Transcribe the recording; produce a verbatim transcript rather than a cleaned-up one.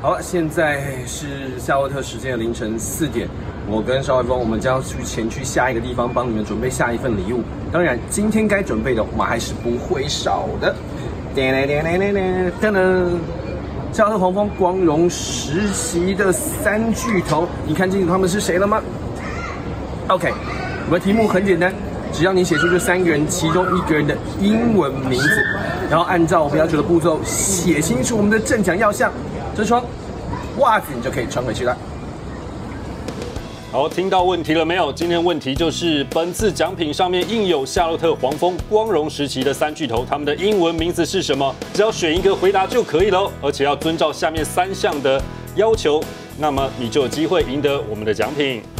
好了，现在是夏洛特时间的凌晨四点，我跟邵伟峰，我们将去前去下一个地方，帮你们准备下一份礼物。当然，今天该准备的我们还是不会少的。噔噔噔噔噔噔噔，夏洛特黄蜂光荣时期的三巨头，你看清楚他们是谁了吗 ？OK， 我们的题目很简单。 只要你写出这三个人其中一个人的英文名字，然后按照我们要求的步骤写清楚我们的正奖要项，这双袜子你就可以穿回去了。 好，听到问题了没有？今天问题就是本次奖品上面印有夏洛特黄蜂光荣时期的三巨头，他们的英文名字是什么？只要选一个回答就可以了，而且要遵照下面三项的要求，那么你就有机会赢得我们的奖品。